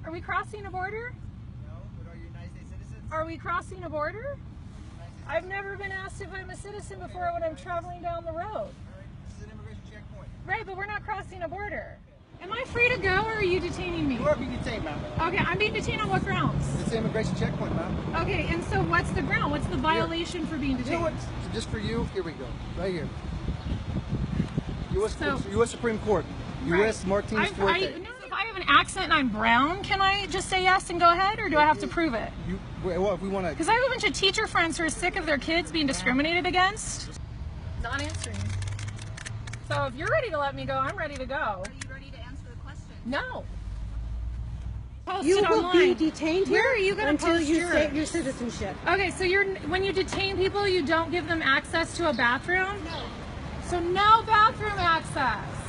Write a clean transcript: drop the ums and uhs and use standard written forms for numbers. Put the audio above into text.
Are we crossing a border? No, but are you United States citizens? Are we crossing a border? I've never been asked if I'm a citizen before when I'm traveling down the road. All right, this is an immigration checkpoint. Right, but we're not crossing a border. Am I free to go, or are you detaining me? You are being detained, ma'am. Okay, I'm being detained on what grounds? It's an immigration checkpoint, ma'am. Okay, and so what's the ground? What's the violation for being You know detained? what? So just for you, here we go. Right here. U.S. So- U.S. Supreme Court. U.S. Martinez Fuerte. No, if I have an accent and I'm brown, can I just say yes and go ahead, or do I have to prove it? Well, if we want to... Because I have a bunch of teacher friends who are sick of their kids being discriminated against. Not answering. So if you're ready to let me go, I'm ready to go. Are you ready to answer the question? No. Post You it will online. be detained Where here are you going to until post you yours? state your citizenship. Okay, so when you detain people, you don't give them access to a bathroom? No. So no bathroom access.